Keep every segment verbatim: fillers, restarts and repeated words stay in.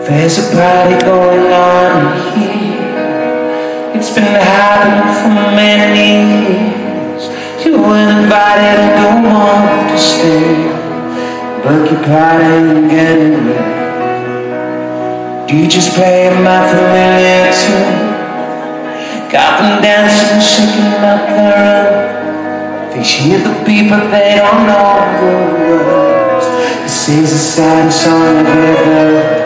There's a party going on here. It's been happening for many years. You were invited and don't want to stay, but your party ain't getting ready. D J's playing my familiar tune, got them dancing, shaking up their own. They hear the beat but they don't know the words. This is a sad song of ever.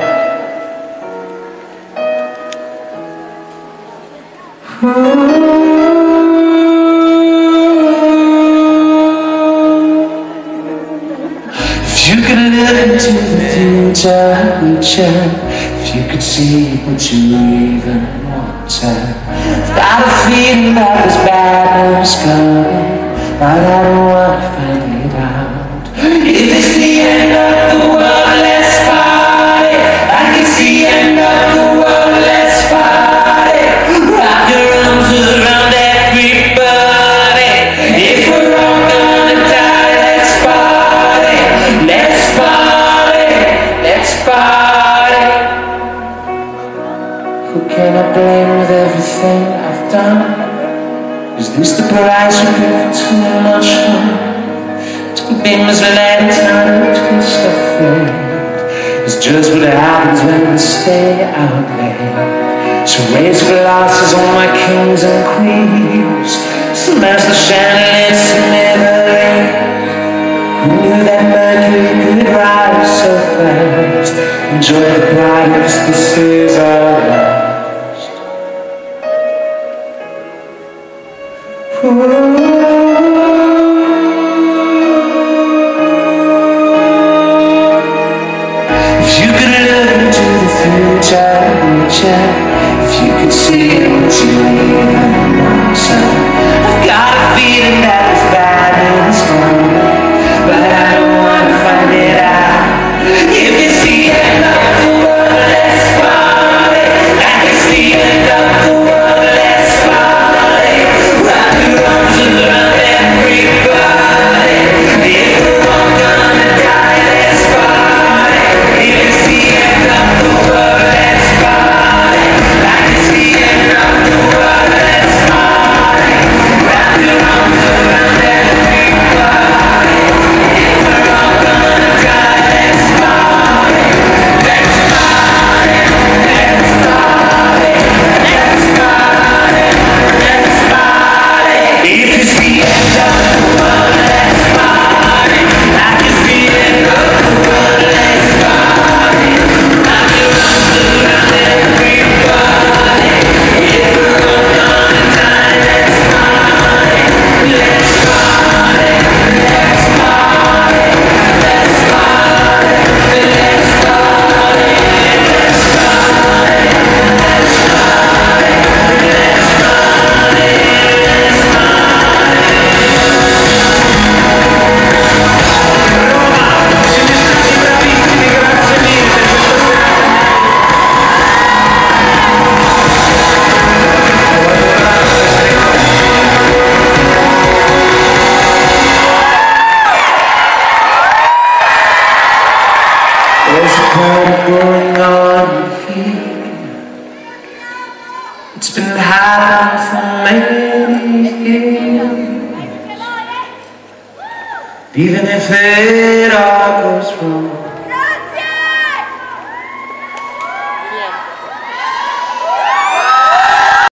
If you could look into the future, future, if you could see what you even wanted. I've got a feeling that this bad news coming, but I don't want to find it out. Is this the end of the world? Let's party. I can see the end of the world. Let's party. Wrap your arms around everybody. If we're all gonna die, let's party. Let's party. Let's party. Who can I blame with everything I've done? Is this the price we pay for too much fun? To be misled, time to twist of fate. It's just what happens when we stay out late. So raise glasses on my kings and queens, smash the chandeliers and Italy. Who knew that Mercury could rise so fast? Enjoy the brightness, this is our last. Ooh. If you could look into the future, future, if you could see what you even want, I've got a feeling that this bad news coming, but I don't want to find it out. If it's the end of the world, let's party. Like it's the end of the world, let's party. Wrap your arms around everybody. If we're all gonna die, let's party. If it's the end of the world, let's party. Like it's the end of the world, let's party. Wrap your arms around everybody. If we're all gonna die, let's party. Let's party. Let's party. Let's party. Let's party. If it's the end of the world, let's party. Like it's the end of the world, let's party. Wrap your arms around everybody. If we're all gonna die, let's party. Let's party. Let's party. Let's party. Let's party. Let's party. Let's party. Let's party. Let's There's a party going on here. It's been happening for many years. Even if it all goes wrong,